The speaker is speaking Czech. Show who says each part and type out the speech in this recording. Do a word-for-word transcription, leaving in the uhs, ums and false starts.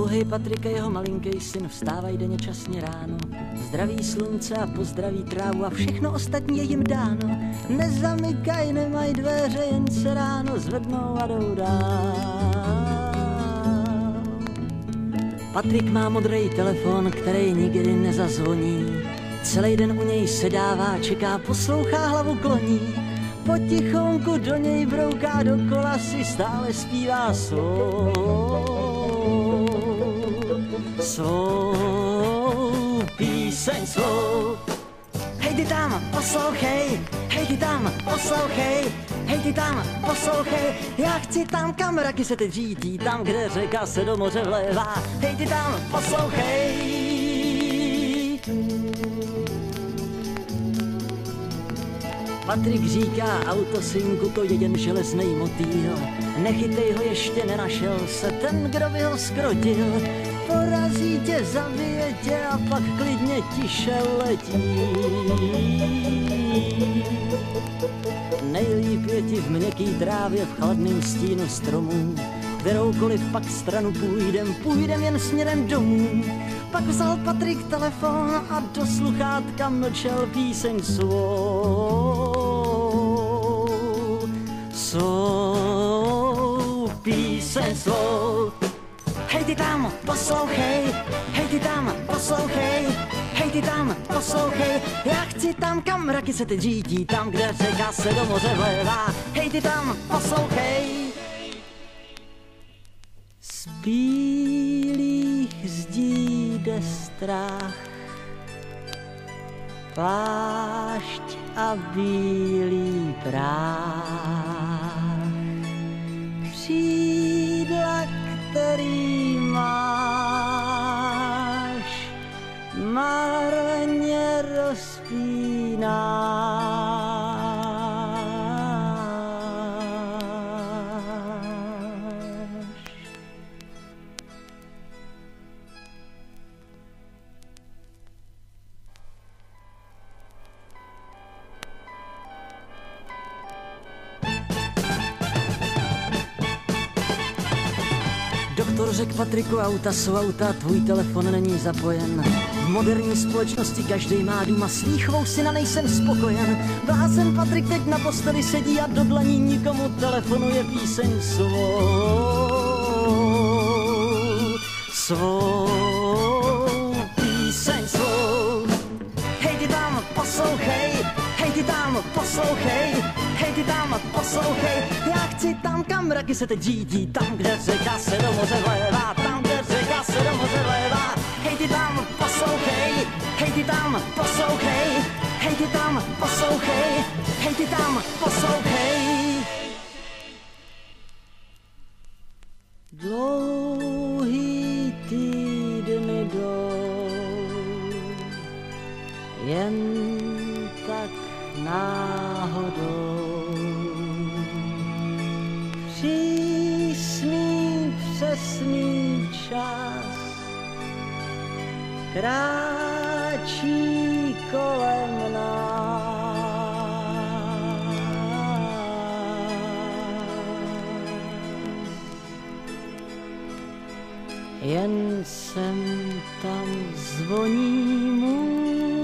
Speaker 1: Dlouhej Patrik a jeho malinký syn vstávají denně časně ráno. Zdraví slunce a pozdraví trávu a všechno ostatní je jim dáno. Nezamykaj, nemají dveře, jen se ráno zvednou a jdou dál. Patrik má modrý telefon, který nikdy nezazvoní. Celý den u něj sedává, čeká, poslouchá, hlavu kloní. Potichonku do něj brouká, dokola si stále zpívá svou, svou píseň svou. Hej ty tam, poslouchej, hej ty tam, poslouchej, hej ty tam, poslouchej, já chci tam, kam mraky se teď řítí, tam, kde řeka se do moře vlévá. Hej ty tam, poslouchej. Patrik říká, auto synku, to je jen železnej motýl. Nechytej ho, ještě nenašel se ten, kdo by ho skrotil. Porazí tě, zabije tě a pak klidně tiše letí. Nejlíp je ti v měkký trávě, v chladným stínu stromů. Kteroukoliv pak stranu půjdem, půjdem jen směrem domů. Pak vzal Patrik telefon a do sluchátka mlčel píseň svou, svou píseň svou. Hej ty tam, poslouchej, hej ty tam, poslouchej, hej ty tam, poslouchej, já chci tam, kam mraky se teď řítí, tam, kde řeka se do moře vlévá. Hej ty tam, poslouchej. Z bílých zdí jde strach, plášť a bílý práh, křídla, který máš, marně rozpínáš. Doktor řekl Patriku, auta jsou auta, tvůj telefon není zapojen. V moderní společnosti každej má duma svýchovou syna, nejsem spokojen. Blázen Patrik teď na posteli sedí a do dlaní nikomu telefonuje píseň svou, svou píseň svou. Hej ty tam, poslouchej, hej ty tam, poslouchej, hej ty tam, poslouchej, já chci tam, kam mraky se teď řídí, tam, kde řeka se do moře vlévá, tam, kde řeka se do moře vlévá. Hej ty tam, poslouchej, hej ty tam, poslouchej, hej ty tam, poslouchej, hej ty tam, poslouchej. Dlouhý týdny jdou, jen tak náhodou. Přísný, přesný čas kráčí kolem nás. Jen sem tam zvoní můj